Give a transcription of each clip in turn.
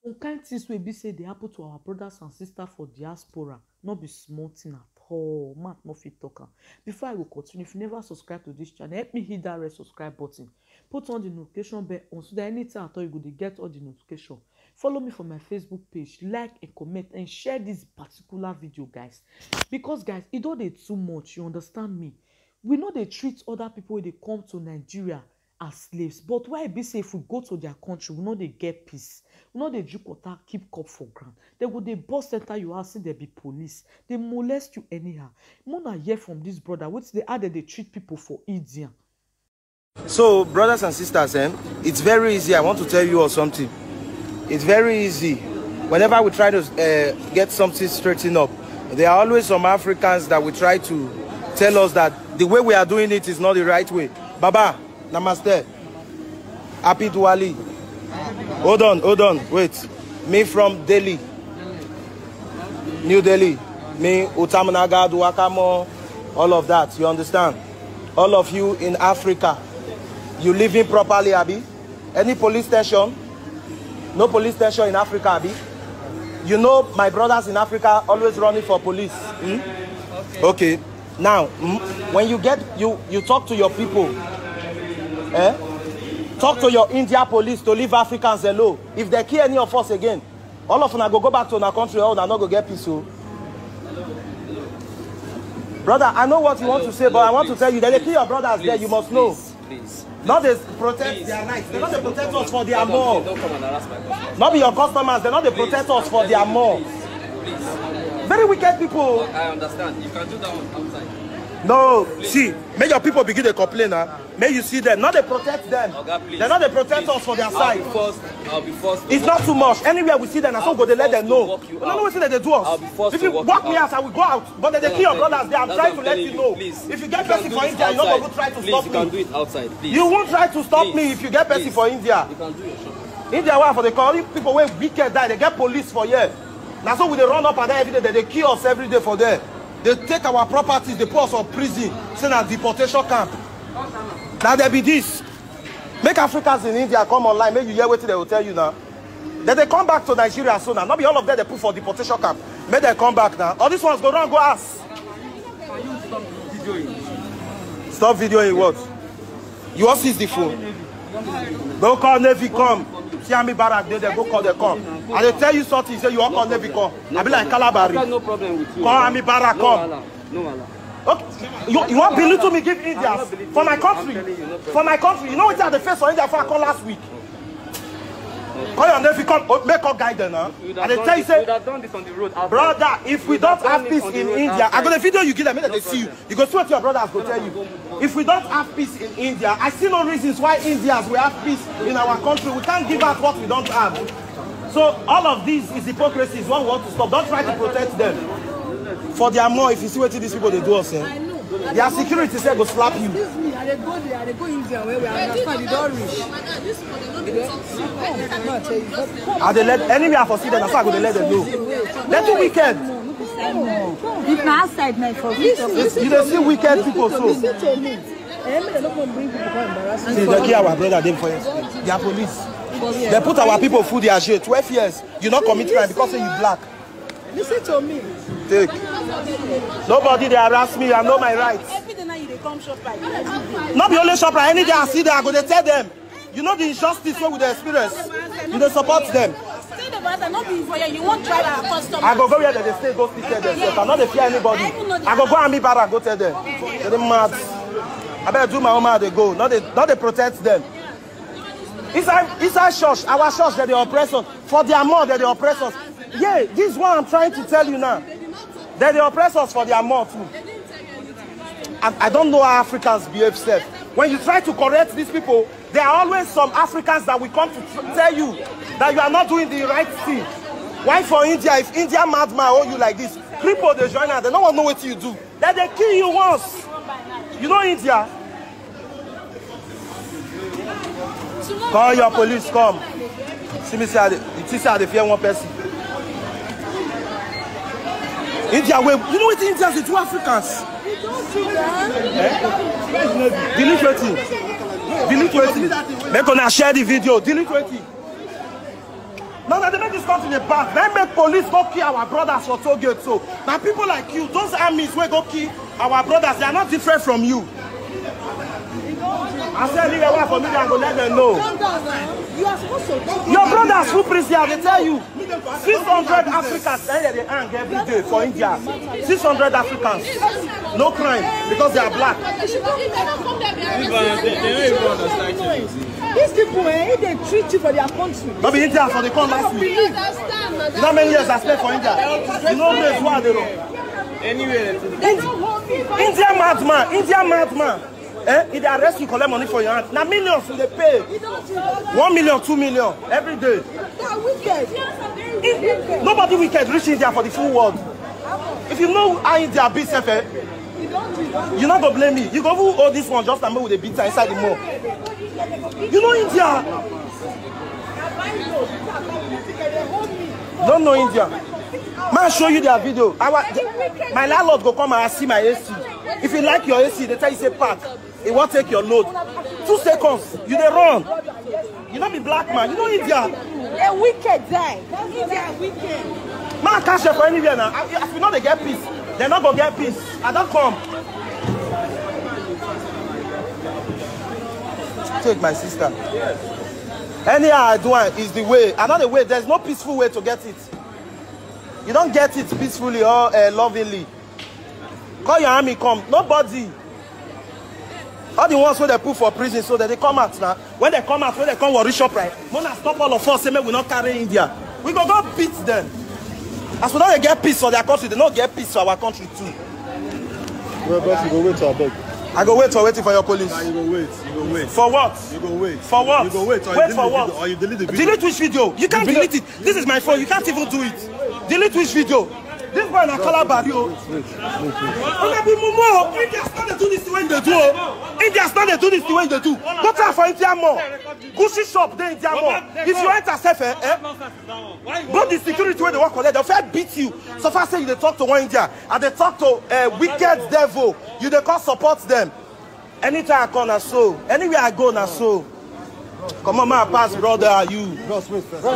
kind things wey be say dey happen to our brothers and sisters for diaspora no be small thing at all. Mouth no fit talk am. Before I go continue, if you never subscribe to this channel, help me hit that red subscribe button, put on the notification bell on so that anytime at all you go dey get all the notification. Follow me for my Facebook page, like and comment and share this particular video, guys, because guys, e don dey too much. You understand me? We no dey treat other people wey dey come to Nigeria as slaves, but why e be say if we go to their country, we no dey get peace, we no dey drink water, keep cup for ground. They go dey burst enter your house, say there be police, they molest you anyhow. Mona hear from this brother wetin dey how they treat people for India. So brothers and sisters, it's very easy. I want to tell you all something. It's very easy. Whenever we try to get something straightened up, there are always some Africans that will try to tell us that the way we are doing it is not the right way. Baba, namaste. Happy Diwali. Hold on, wait. Me from Delhi, New Delhi. Me, Utamnaga, Duakamo, all of that. You understand? All of you in Africa, you living properly, Abi? Any police station? No police station in Africa, Abi? You know my brothers in Africa always running for police. Okay. Now, when you get you talk to your people, talk to your India police to leave Africans alone. If they kill any of us again, all of them go back to our country, or not go get peace. Brother, I know what you want to say, but I want to tell you that they kill your brothers there. You must know. Please. Not they protect their rights. They're not they protect us for their more. Don't come and harass my customers. Not be your customers. They're not they protect us for their more. Very wicked people. I understand. You can do that one outside. No, see, make your people begin to complain. May you see them. Not they protect them. Okay, they're not they protect us for their side. I'll be forced. It's not too much. Anywhere we see them, I go they let them know. No, no, what they do us. If you walk me out, I will go out. But they kill your brothers there. I'm trying to let you know. If you get person for India, you're not going to try to stop me. You can do it outside, please. You won't try to stop me if you get person for India. You can do your shop. India, why for the country people where wicked die, they get police for here. Now so we they run up and down every day, they kill us every day for there. They take our properties, they put us on prison, send a deportation camp. Now there be this. Make Africans in India come online, make you hear what they will tell you now. Then they come back to Nigeria soon now. Not be all of them they put for deportation camp. Make them come back now. All these ones go down, go ask. Stop videoing what? You all seize the phone. Don't call Navy come. See me Barak there, go call the come. And they tell you something, you say you all call Navy come. I be like Calabari. No problem with you. Call me Barak come. No. Okay. You want belittle me give India for my country? For my country. You know what I had the face for India for I call last week? Call your Navy come, make up guide them, huh? And they tell you say, brother, if we don't have peace in India, I got a video you give them, make they see you. You go see what your brothers go tell you. If we don't have peace in India, I see no reasons why Indians will have peace in our country. We can't give out what we don't have. So all of this is hypocrisy. Is what we want to stop. Don't try to protect them. For their more, if you see what these people they do us, their security say go slap you. This me, I go there, I go India where we understand you don't reach. And they let enemy have foreseen them, that's why I go they let them know. They're too wicked. If my outside night for this, you don't see wicked people so. listen to me. They don't bring people to embarrass me. See, they kill our brother them for they are police. They put our people through their jail 12 years. You not commit crime because you black. Listen to me. Take. Nobody they harass me. I know my rights. Every day now you dey come shop right. Not the only shop right. Any day I see them, I go to tell them. You know the injustice with the experience. You don't support them. Say the brother, not be for you. You won't try our customers. I go where they stay, go speak to them. I not fear anybody. I go and be bad, go tell them. They're mad. I better do my own mad, they go. Not they protect them. Inside church, our church, they're the oppressors. For their more, they're the oppressors. Yeah, this is what I'm trying to tell you now. They're the oppressors for their more too. I don't know how Africans behave safe. When you try to correct these people, there are always some Africans that will come to tell you that you are not doing the right thing. Why for India, if India madman hold you like this, cripple they join her, they don't want to know what you do. Then they kill you once. You know India? Call your police, come. See me say, they fear one person. India, you know what Indians are to Africans? Delete waiting. Delete waiting. Make gonna share the video. Delete waiting. No, they make this country the back. They make police go kill our brothers for toll gate. So now people like you, those armies will go kill our brothers. They are not different from you. I said leave away for me, I go let them know. You are supposed to. Your brothers who prison here, they tell you 600 Africans they hang every day for India. 600 Africans. No crime because they are black. They don't even understand you. These people, if they treat you for their country. Not be India for the come last week. You know how many years I spent for India? You know race what they know. Anyway, India madman. If they arrest you, collect money for your hand. Now millions they pay. 1 million, 2 million every day. They are wicked. Nobody wicked reach India for the full world. If you know how India beats you're not gonna blame me. You go who hold this one just with a beater inside the mall. You know India. Don't know India. Man, show you their video. My landlord go come and see my AC. If you like your AC, they tell you say park. It won't take your load. 2 seconds, you they run. You not be black man. You know India. They're wicked, they are wicked. Man can't share for anywhere now. If you know they get peace, they're not gonna get peace. I don't come. Take my sister. Anyhow I do it is the way. Another way. There's no peaceful way to get it. You don't get it peacefully or lovingly. Call your army, come. Nobody. All the ones where they put for prison so that they come out now. When they come out, when they come worry shop right. Mona stop all of us, say we not carry India. We go beat them. As we don't get peace for their country, they don't get peace for our country too. Well, boss, you go wait for a beg. I go waiting for your police. Nah, you go wait. For what? You go wait. For what? You go wait. Wait for what? Or you delete the video. Delete which video? You can't delete it. This is my phone. You can't even do it. Delete which video? This boy na Calabar, yo. India started do this the way they do. India started do this the way they do. Go try for India more. Gucci shop, they India more. If you enter safe, both the security where they work on there, they'll first beat you. So far say you they talk to one India and they talk to wicked devil. You they can't support them. Anytime I come na so. Anywhere I go na so. Come on, my pass, brother, are you? Bros, wait first.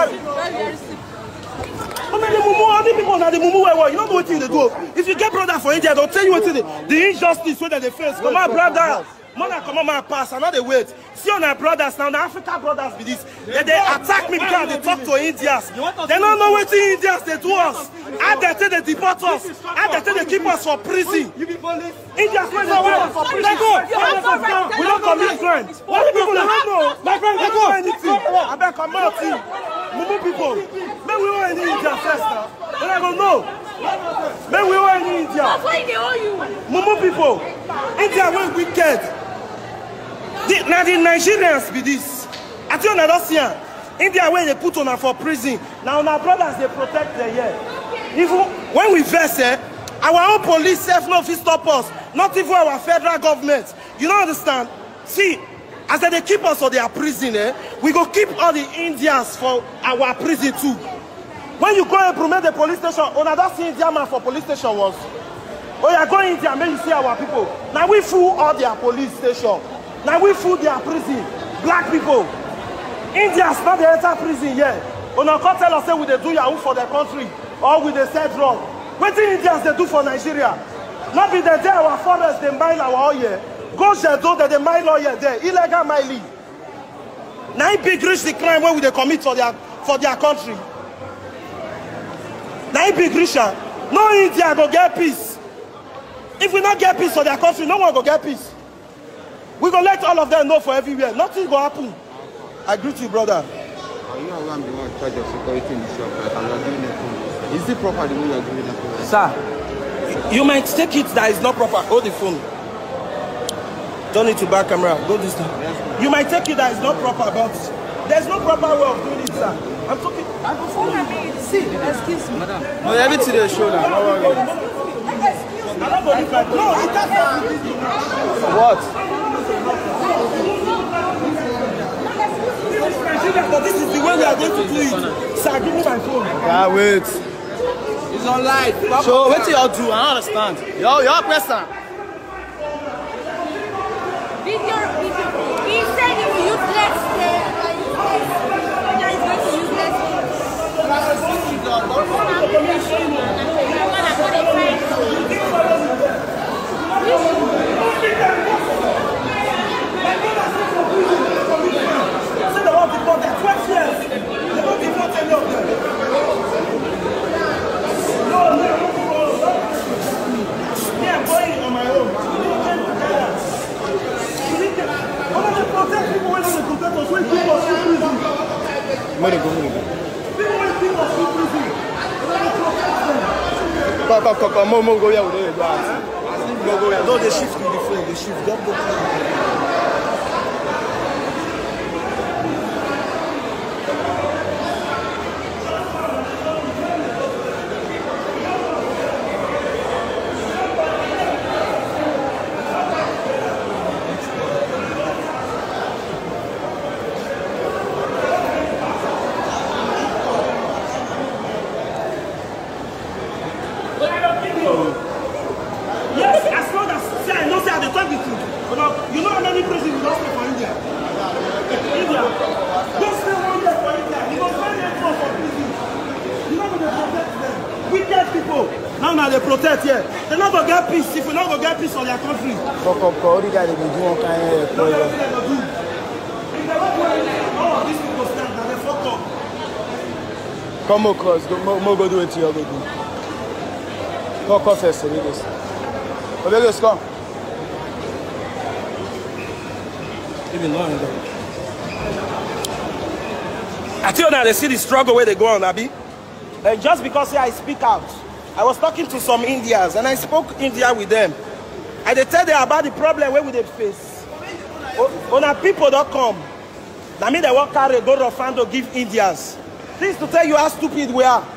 You don't know what they do. If you get brother for India, they'll tell you what the injustice where they face. Come on, brother. Mother, come on, my pass. Another wait. See on our brothers now, the African brothers with this. They attack me because they talk to Indians. They don't know what the Indians they do us. How they say they deport us. How they say they keep us for prison. Indians when they do us for prison. We don't commit crime. What people don't know? My friend, they do anything. I beg come out here. Mumu people. Maybe we were in India first now. But I don't know. Maybe we were in India. Mumu people. India went wicked. Now the Nigerians be this. I tell you don't see India where they put on for prison. Now our brothers they protect them here. Even when we vex, our own police self no fit stop us. Not even our federal government. You don't understand? See, as they keep us for their prison, we go keep all the Indians for our prison too. When you go and implement the police station, don't see India man for police station was. Oh, you are going India, may you see our people. Now we fool all their police station. Now we fool their prison. Black people. Indians not the enter prison yet. Una can't tell us say we they do Yahoo for their country or we they set wrong. What the Indians they do for Nigeria? Not be they there our forests they mine our oil. Go Shedo that they mine oil there. Illegal mining. Now big reach the crime where we they commit for their country. Now big rich. No India go get peace. If we not get peace for their country, no one go get peace. We go let all of them know for everywhere. Nothing go happen. I greet you, brother. Are you aware I'm the one in charge of security in the shop, right? And you're doing it. Is it proper the way you're doing it? Sir, you might take it that is not proper. Hold the phone. Don't need to back camera. Go this way. You might take it that is not proper, but there's no proper way of doing it, sir. I'm talking. See, excuse me. No, everything they show now. No, it doesn't. What? But this is the way we are going to do it. Sir, give me my phone. Yeah, wait. It's on live. So, what do y'all do? I don't understand. Y'all question. Video. He said if you useless, there is going to useless. protesters wey keep us in prison. Money go. People wey keep us in prison. Come, Mo go here with the glass. Go here. No, they shift to the phone. They shift. Don't go. Yes, as long as say I know say I dey talk the truth. You know how many prison we don stay for India? India. Don't stay 1 year for India. You go find them for prison. You know they protect them. Wicked people. Now they protect here. They not go get peace if we not go get peace for their country. Fuck up, all the guys they do one kind of No, they go do. If they don't do anything, all of these people stand and they fuck up. Come across, Mo go do it to you, go do. Come first, Vegas. Vegas, come. Even long ago. I tell you now, they see the struggle where they go on, Abi. And just because say I speak out, I was talking to some Indians and I spoke India with them. And they tell them about the problem where we they face. When our people don't come, that mean they won't carry go to fan to give Indians. This to tell you how stupid we are.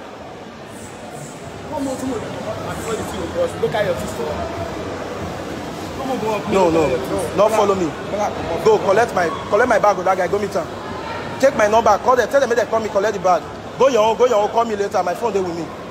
No, not follow me. Go collect my bag with that guy. Go meet him. Take my number. Call them. Tell them they call me. Collect the bag. Go your own. Call me later. My phone there with me.